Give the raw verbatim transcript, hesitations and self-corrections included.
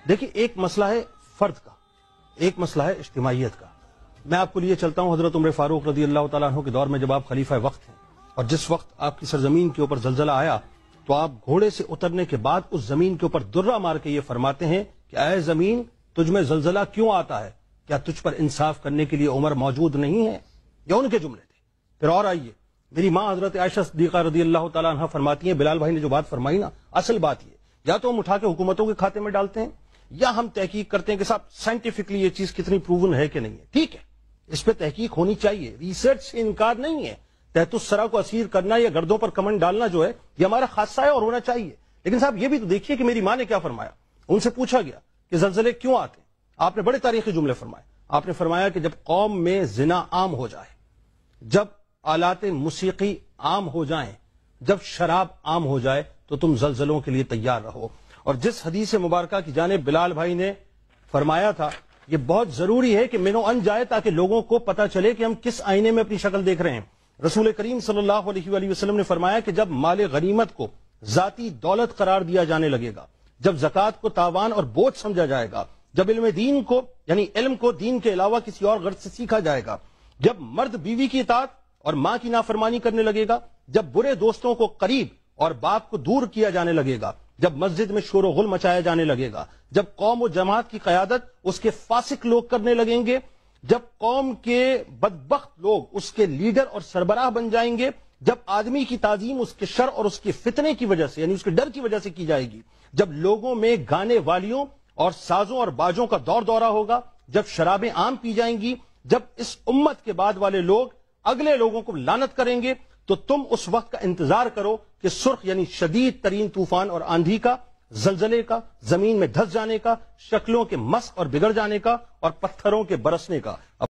دیکھیں ایک مسئلہ ہے فرد کا، ایک مسئلہ ہے اجتماعیت کا. میں آپ کو لیے چلتا ہوں حضرت عمر فاروق رضی اللہ تعالیٰ عنہ کے دور میں، جب آپ خلیفہ وقت ہیں اور جس وقت آپ کی سرزمین کے اوپر زلزلہ آیا تو آپ گھوڑے سے اترنے کے بعد اس زمین کے اوپر درہ مار کے یہ فرماتے ہیں کہ اے زمین تجھ میں زلزلہ کیوں آتا ہے؟ کیا تجھ پر انصاف کرنے کے لیے عمر موجود نہیں ہے؟ یہ ان کے جملے تھے. پھر اور آئیے، میری ماں حضرت عائشہ صدیقہ رضی اللہ تعالیٰ عنہ فرماتی ہیں، بلال بھائی نے جو بات فرمائی نا، اصل بات یہ یا تو ہم اٹھا کے حکومتوں کے کھاتے میں ڈالتے ہیں یا ہم تحقیق کرتے ہیں کہ صاحب سائنٹیفکلی یہ چیز کتنی پروون ہے کہ نہیں ہے. ٹھیک ہے، اس پہ تحقیق ہونی چاہیے، ریسرچ سے انکار نہیں ہے. تحت الثری کو اسیر کرنا یا گردوں پر کمنڈ ڈالنا جو ہے یہ ہمارا خاصہ ہے اور ہونا چاہیے. لیکن صاحب یہ بھی تو دیکھیے کہ میری ماں نے کیا فرمایا. ان سے پوچھا گیا کہ زلزلے کیوں آتے ہیں؟ آپ نے بڑے تاریخی جملے فرمائے. آپ نے فرمایا کہ جب قوم میں زنا عام ہو جائے، جب آلات موسیقی عام ہو جائیں، جب شراب عام ہو جائے تو تم زلزلوں کے لیے تیار رہو. اور جس حدیث مبارکہ کی جانب بلال بھائی نے فرمایا تھا، یہ بہت ضروری ہے کہ منو ان جائے تاکہ لوگوں کو پتہ چلے کہ ہم کس آئینے میں اپنی شکل دیکھ رہے ہیں. رسول کریم صلی اللہ علیہ وآلہ وسلم نے فرمایا کہ جب مال غنیمت کو ذاتی دولت قرار دیا جانے لگے گا، جب زکوٰۃ کو تاوان اور بوجھ سمجھا جائے گا، جب علم دین کو یعنی علم کو دین کے علاوہ کسی اور غرض سے سیکھا جائے گا، جب مرد بیوی کی اطاعت اور ماں کی نافرمانی کرنے لگے گا، جب برے دوستوں کو قریب اور باپ کو دور کیا جانے لگے گا، جب مسجد میں شور و غل مچایا جانے لگے گا، جب قوم و جماعت کی قیادت اس کے فاسق لوگ کرنے لگیں گے، جب قوم کے بدبخت لوگ اس کے لیڈر اور سربراہ بن جائیں گے، جب آدمی کی تعظیم اس کے شر اور اس کے فتنے کی وجہ سے یعنی اس کے ڈر کی وجہ سے کی جائے گی، جب لوگوں میں گانے والیوں اور سازوں اور باجوں کا دور دورہ ہوگا، جب شرابیں عام پی جائیں گی، جب اس امت کے بعد والے لوگ اگلے لوگوں کو لعنت کریں گے، تو تم اس وقت کا انتظار کرو کہ سرخ یعنی شدید ترین طوفان اور آندھی کا، زلزلے کا، زمین میں دھس جانے کا، شکلوں کے مسخ اور بگڑ جانے کا اور پتھروں کے برسنے کا